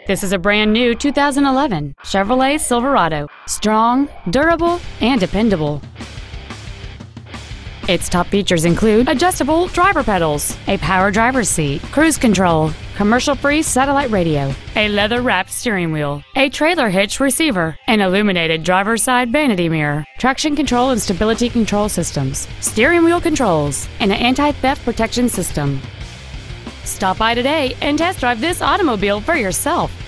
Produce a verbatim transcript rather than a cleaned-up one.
This is a brand new two thousand eleven Chevrolet Silverado. Strong, durable, and dependable. Its top features include adjustable driver pedals, a power driver's seat, cruise control, commercial-free satellite radio, a leather-wrapped steering wheel, a trailer hitch receiver, an illuminated driver's side vanity mirror, traction control and stability control systems, steering wheel controls, and an anti-theft protection system. Stop by today and test drive this automobile for yourself.